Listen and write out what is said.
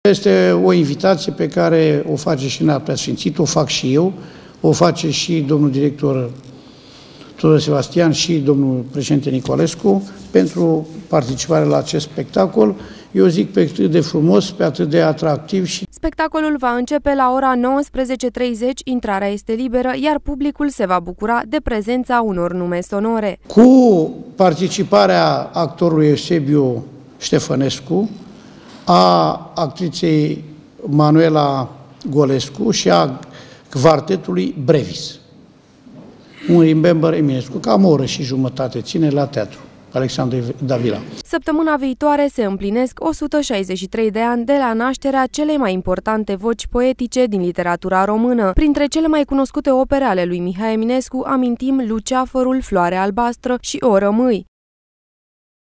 Este o invitație pe care o face și Înalt Preasfințit, o fac și eu, o face și domnul director Tudor Sebastian și domnul președinte Nicolescu pentru participarea la acest spectacol. Eu zic pe atât de frumos, pe atât de atractiv. Spectacolul va începe la ora 19:30, intrarea este liberă, iar publicul se va bucura de prezența unor nume sonore. Cu participarea actorului Eusebiu Ștefănescu, a actriței Manuela Golescu și a quartetului Brevis. Un Remember Eminescu, cam o oră și jumătate ține la teatru Alexandru Davila. Săptămâna viitoare se împlinesc 163 de ani de la nașterea celei mai importante voci poetice din literatura română. Printre cele mai cunoscute opere ale lui Mihai Eminescu amintim Luceafărul, Floarea albastră și O rămâi.